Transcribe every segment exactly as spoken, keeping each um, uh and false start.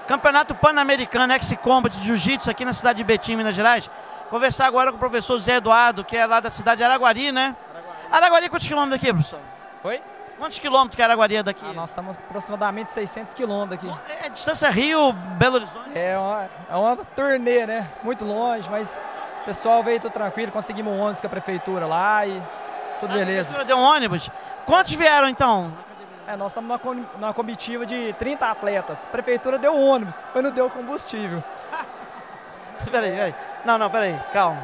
Campeonato Pan-Americano X-Combat de Jiu-Jitsu aqui na cidade de Betim, Minas Gerais. Conversar agora com o professor Zé Eduardo, que é lá da cidade de Araguari, né? Araguari, Araguari quantos quilômetros daqui, professor? Oi? Quantos quilômetros que é Araguari é daqui? Ah, nós estamos aproximadamente seiscentos quilômetros aqui. É, é distância Rio-Belo Horizonte? É uma, é uma turnê, né? Muito longe, mas o pessoal veio tudo tranquilo, conseguimos um ônibus com a prefeitura lá e tudo a beleza. A prefeitura deu um ônibus? Quantos vieram então? É, nós estamos numa, numa comitiva de trinta atletas. A prefeitura deu um ônibus, mas não deu combustível. Peraí, peraí. Não, não, peraí, calma.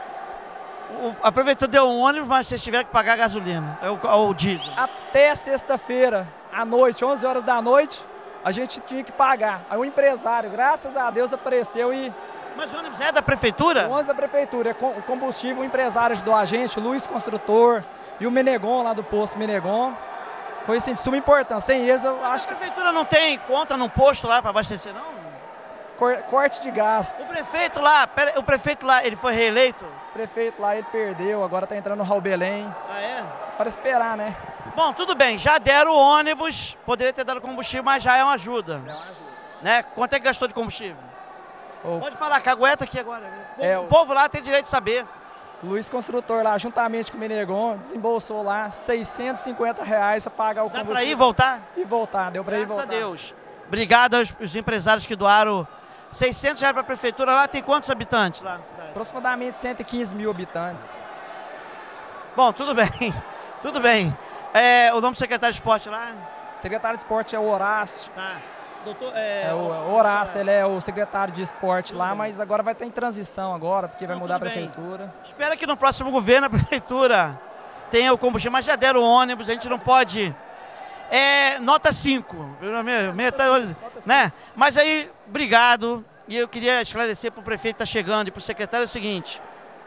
O, a prefeitura deu um ônibus, mas vocês tiveram que pagar a gasolina, é o, é o diesel. Até sexta-feira, à noite, onze horas da noite, a gente tinha que pagar. Aí o empresário, graças a Deus, apareceu e... Mas o ônibus é da prefeitura? O ônibus da prefeitura, é o combustível, o empresário ajudou a gente, o Luiz Construtor e o Menegon, lá do posto Menegon. Foi assim, de suma importância. Sem eles, eu acho que... A prefeitura não tem conta num posto lá para abastecer, não? Corte de gastos. O prefeito lá, pera, o prefeito lá, ele foi reeleito? O prefeito lá, ele perdeu, agora tá entrando o Raul Belém. Ah, é? Para esperar, né? Bom, tudo bem, já deram o ônibus, poderia ter dado combustível, mas já é uma ajuda. É uma ajuda. Né? Quanto é que gastou de combustível? O... Pode falar, cagueta aqui agora. O povo, é, o... o povo lá tem direito de saber. O Luiz Construtor lá, juntamente com o Menegon, desembolsou lá seiscentos e cinquenta reais para pagar o combustível. Dá para ir e voltar? E voltar, deu para ir e voltar. Graças a Deus. Obrigado aos, aos empresários que doaram seiscentos reais para a prefeitura. Lá tem quantos habitantes lá na cidade? Aproximadamente cento e quinze mil habitantes. Bom, tudo bem, tudo bem. É, o nome do secretário de esporte lá? Secretário de esporte é o Horácio. Tá. Doutor, é, é o, o Horácio, ele é o secretário de esporte tudo lá, bem. Mas agora vai estar em transição agora, porque vai Não, mudar a bem. prefeitura. Espero que no próximo governo a prefeitura tenha o combustível, mas já deram o ônibus, a gente não pode... É, nota cinco, né? Mas aí, obrigado, e eu queria esclarecer para o prefeito que está chegando e para o secretário o seguinte: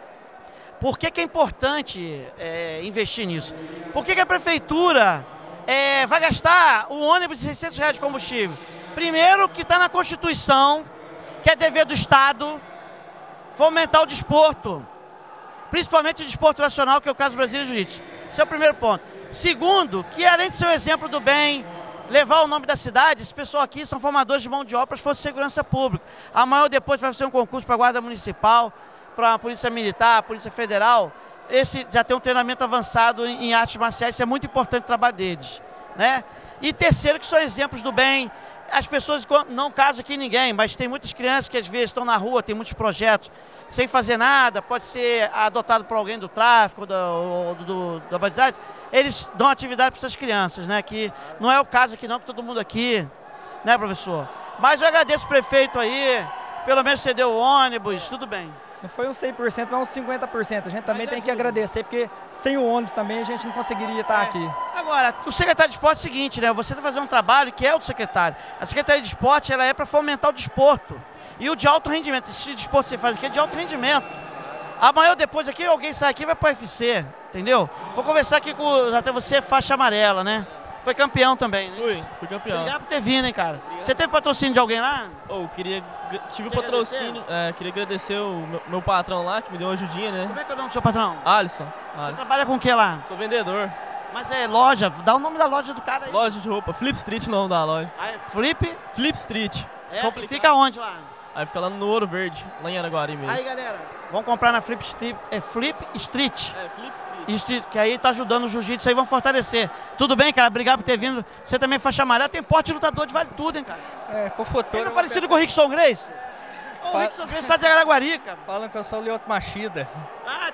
por que que é importante é, investir nisso? Por que que a prefeitura é, vai gastar o ônibus de seiscentos reais de combustível? Primeiro, que está na Constituição, que é dever do Estado fomentar o desporto, principalmente o desporto nacional, que é o caso do Brasília Jiu-Jitsu. Esse é o primeiro ponto. Segundo, que além de ser um exemplo do bem, levar o nome da cidade, esse pessoal aqui são formadores de mão de obra para as forças de segurança pública. Amanhã ou depois vai ser um concurso para a Guarda Municipal, para a Polícia Militar, a Polícia Federal. Esse já tem um treinamento avançado em, em artes marciais, isso é muito importante o trabalho deles, né? E terceiro, que são exemplos do bem. As pessoas, não caso aqui ninguém, mas tem muitas crianças que às vezes estão na rua, tem muitos projetos, sem fazer nada, pode ser adotado por alguém do tráfico, do, do, da bandidagem, eles dão atividade para essas crianças, né? Que não é o caso aqui não, que todo mundo aqui, né, professor? Mas eu agradeço o prefeito aí, pelo menos você deu o ônibus, tudo bem. Não foi uns cem por cento, mas uns cinquenta por cento. A gente também mas tem ajuda. que agradecer, porque sem o ônibus também a gente não conseguiria estar é. aqui. Agora, o secretário de esporte é o seguinte, né? Você está fazendo um trabalho que é o do secretário. A Secretaria de Esporte, ela é para fomentar o desporto. E o de alto rendimento. Esse desporto que você faz aqui é de alto rendimento. Amanhã ou depois aqui, alguém sai aqui e vai para o U F C, entendeu? Vou conversar aqui com até você, faixa amarela, né? Foi campeão também, né? Fui, fui campeão. Obrigado por ter vindo, hein, cara. Obrigado. Você teve patrocínio de alguém lá? Oh, queria, tive Quer patrocínio, é, queria agradecer o meu, meu patrão lá, que me deu uma ajudinha, né? Como é que é o nome do seu patrão? Alisson. Você Alisson. trabalha com o que lá? Sou vendedor. Mas é loja, dá o nome da loja do cara aí. Loja de roupa, Flip Street o nome da loja. Ah, é Flip? Flip Street. É, e fica onde lá? Aí fica lá no Ouro Verde, lá em Araguari mesmo. Aí, galera, vamos comprar na Flip Street, é Flip Street. É, Flip Street. Street, que aí tá ajudando o jiu-jitsu aí, vamos fortalecer. Tudo bem, cara? Obrigado por ter vindo. Você também é faixa amarela, tem porte de lutador de vale tudo, hein, cara? É, pro futuro... Ele é parecido com o Rickson Grace? O Fa... Rickson Grace tá de Araguari, cara. Falam que eu sou o Lyoto Machida. Ah,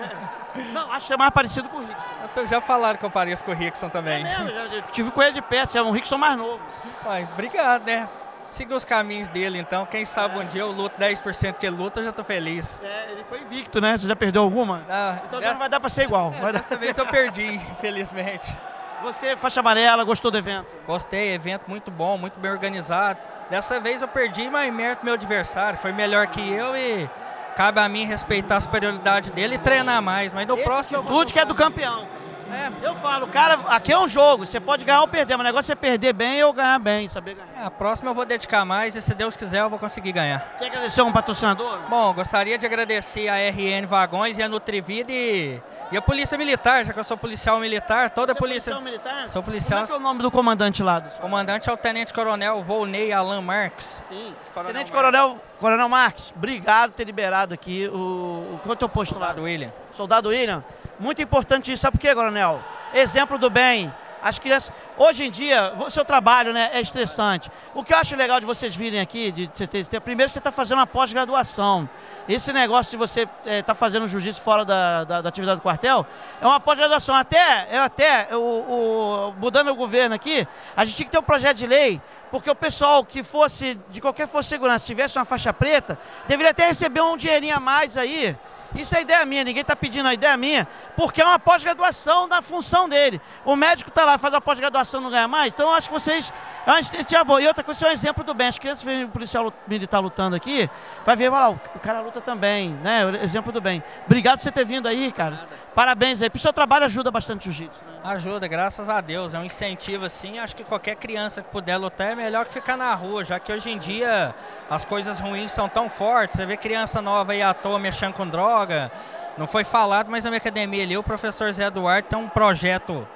não, acho que é mais parecido com o Rickson. Tô, já falaram que eu pareço com o Rickson também. É mesmo, já, já tive com ele de perto, é um Rickson mais novo. Ué, obrigado, né? Siga os caminhos dele, então. Quem sabe um dia eu luto dez por cento que ele luta, eu já tô feliz. É, ele foi invicto, né? Você já perdeu alguma? Ah, então já é... não vai dar pra ser igual. É, vai dar dessa vez eu perdi, infelizmente. Você, faixa amarela, gostou do evento? Gostei, evento muito bom, muito bem organizado. Dessa vez eu perdi, mas mérito meu adversário. Foi melhor que eu e cabe a mim respeitar a superioridade dele e treinar mais. Mas no Esse próximo... tudo que é do campeão. É. Eu falo, cara, aqui é um jogo, você pode ganhar ou perder, mas o negócio é perder bem ou ganhar bem, saber ganhar. É, a próxima eu vou dedicar mais e se Deus quiser eu vou conseguir ganhar. Quer agradecer um patrocinador? Bom, gostaria de agradecer a R N Vagões e a Nutrivida e, e a Polícia Militar, já que eu sou policial militar, toda a Você polícia... é policial militar? Sou policial. Como é que é o nome do comandante lá? Do... O comandante é o Tenente Coronel Volney Alan Marques. Sim. Coronel Tenente Marques. Coronel, Coronel Marques, obrigado por ter liberado aqui o... Qual é o teu posto lá? Soldado William. Soldado William. Muito importante isso, sabe por quê, Coronel? Exemplo do bem. As crianças, hoje em dia, o seu trabalho, né, é estressante. O que eu acho legal de vocês virem aqui, de você ter, primeiro você está fazendo uma pós-graduação. Esse negócio de você estar é, fazendo jiu-jitsu fora da, da, da atividade do quartel, é uma pós-graduação. Até, eu até o, o, mudando o governo aqui, a gente tinha que ter um projeto de lei, porque o pessoal que fosse, de qualquer força de segurança, tivesse uma faixa preta, deveria até receber um dinheirinho a mais aí. Isso é ideia minha, ninguém está pedindo a ideia minha, porque é uma pós-graduação da função dele. O médico está lá, faz a pós-graduação, não ganha mais, então eu acho que vocês... É uma iniciativa boa. E outra coisa, isso é um exemplo do bem. As crianças veem o policial militar lutando aqui, vai ver, vai lá, o cara luta também, né? O exemplo do bem. Obrigado por você ter vindo aí, cara. Parabéns aí. Porque o seu trabalho ajuda bastante o jiu-jitsu, né? Ajuda, graças a Deus. É um incentivo assim. Acho que qualquer criança que puder lutar é melhor que ficar na rua, já que hoje em dia as coisas ruins são tão fortes. Você vê criança nova aí à toa mexendo com droga. Não foi falado, mas na minha academia ali, o professor Zé Eduardo tem um projeto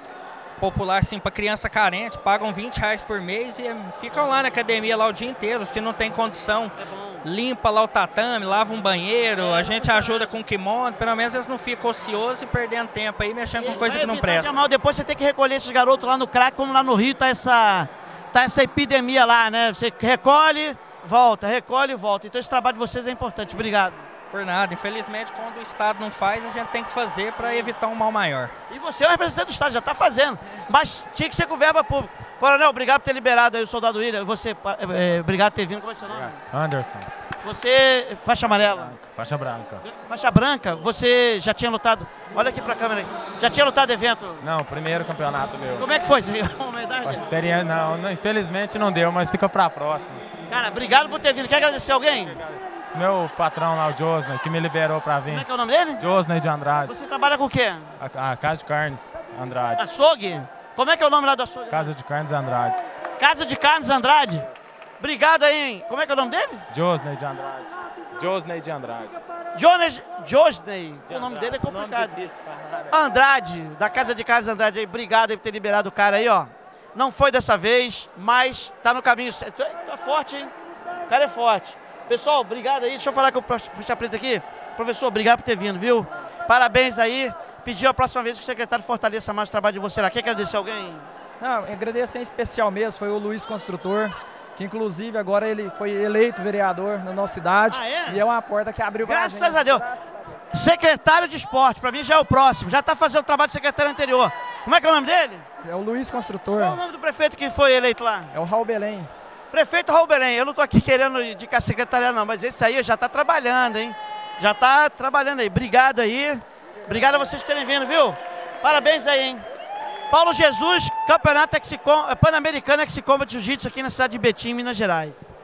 popular assim para criança carente, pagam vinte reais por mês e ficam lá na academia lá o dia inteiro. Os que não tem condição, limpa lá o tatame, lava um banheiro, a gente ajuda com kimono, pelo menos eles não ficam ociosos e perdendo tempo aí, mexendo com coisa que não presta. Mal, depois você tem que recolher esses garotos lá no crack, como lá no Rio tá essa, tá essa epidemia lá, né? Você recolhe, volta, recolhe e volta. Então esse trabalho de vocês é importante. Obrigado. Por nada. Infelizmente, quando o Estado não faz, a gente tem que fazer para evitar um mal maior. E você é o representante do Estado, já está fazendo. Mas tinha que ser com verba pública. Coronel, obrigado por ter liberado aí o soldado William. Você, é, obrigado por ter vindo. Como é seu nome? Anderson. Você, faixa amarela. Branca. Faixa branca. Faixa branca, você já tinha lutado... Olha aqui para a câmera aí. Já tinha lutado evento? Não, primeiro campeonato meu. Como é que foi? Você ganhou uma medalha? Experiência, não, não, infelizmente não deu, mas fica para a próxima. Cara, obrigado por ter vindo. Quer agradecer alguém? Meu patrão lá, o Josney, que me liberou para vir. Como é que é o nome dele? Josney de Andrade. Você trabalha com o quê? A, a Casa de Carnes Andrade. Açougue? Como é que é o nome lá do açougue? Casa de Carnes Andrade. Casa de Carnes Andrade? Obrigado aí, hein? Como é que é o nome dele? Josney de Andrade. Josney de Andrade. Jones, Josney. O nome Andrade. dele é complicado. Nome difícil, Andrade, da Casa de Carnes Andrade aí. Obrigado aí por ter liberado o cara aí, ó. Não foi dessa vez, mas tá no caminho certo. Tá forte, hein? O cara é forte. Pessoal, obrigado aí. Deixa eu falar com o faixa preta aqui. Professor, obrigado por ter vindo, viu? Parabéns aí. Pediu a próxima vez que o secretário fortaleça mais o trabalho de você lá. Quer agradecer alguém? Não, agradecer em especial mesmo, foi o Luiz Construtor, que inclusive agora ele foi eleito vereador na nossa cidade. Ah, é? E é uma porta que abriu pra gente. Graças a Deus. Secretário de Esporte, pra mim já é o próximo. Já tá fazendo o trabalho do secretário anterior. Como é que é o nome dele? É o Luiz Construtor. Qual é o nome do prefeito que foi eleito lá? É o Raul Belém. Prefeito Raul Belém, eu não tô aqui querendo indicar secretária não, mas esse aí já tá trabalhando, hein? Já tá trabalhando aí. Obrigado aí. Obrigado a vocês por terem vindo, viu? Parabéns aí, hein? Paulo Jesus, campeonato Pan-Americano X-Combat Jiu-Jitsu aqui na cidade de Betim, Minas Gerais.